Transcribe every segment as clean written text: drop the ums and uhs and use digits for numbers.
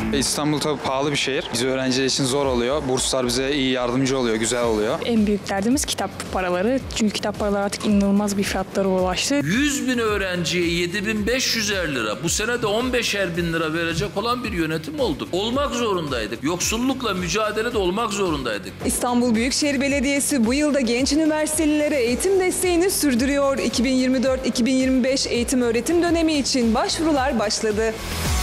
İstanbul tabii pahalı bir şehir. Biz öğrenciler için zor oluyor. Burslar bize iyi yardımcı oluyor, güzel oluyor. En büyük derdimiz kitap paraları. Çünkü kitap paraları artık inanılmaz bir fiyatlara ulaştı. 100 bin öğrenciye 7.500'er lira, bu sene de 15'er bin lira verecek olan bir yönetim olduk. Olmak zorundaydık. Yoksullukla mücadelede olmak zorundaydık. İstanbul Büyükşehir Belediyesi bu yılda genç üniversitelilere eğitim desteğini sürdürüyor. 2024-2025 eğitim öğretim dönemi için başvurular başladı.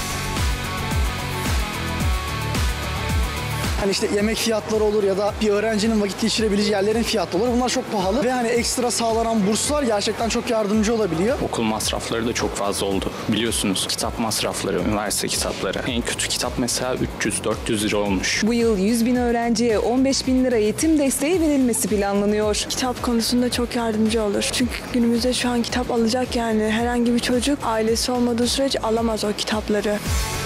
Hani işte yemek fiyatları olur ya da bir öğrencinin vakit geçirebileceği yerlerin fiyatları olur. Bunlar çok pahalı ve hani ekstra sağlanan burslar gerçekten çok yardımcı olabiliyor. Okul masrafları da çok fazla oldu. Biliyorsunuz kitap masrafları, üniversite kitapları. En kötü kitap mesela 300-400 lira olmuş. Bu yıl 100 bin öğrenciye 15 bin lira eğitim desteği verilmesi planlanıyor. Kitap konusunda çok yardımcı olur. Çünkü günümüzde şu an kitap alacak yani herhangi bir çocuk ailesi olmadığı sürece alamaz o kitapları.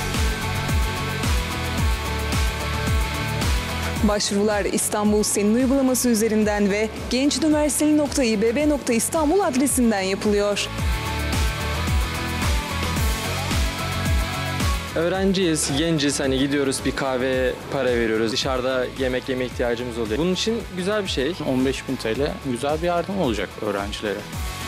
Başvurular İstanbul Senin uygulaması üzerinden ve gençüniversiteli.ibb.istanbul adresinden yapılıyor. Öğrenciyiz, genciz, hani gidiyoruz bir kahveye para veriyoruz. Dışarıda yemek yeme ihtiyacımız oluyor. Bunun için güzel bir şey. 15.000 TL güzel bir yardım olacak öğrencilere.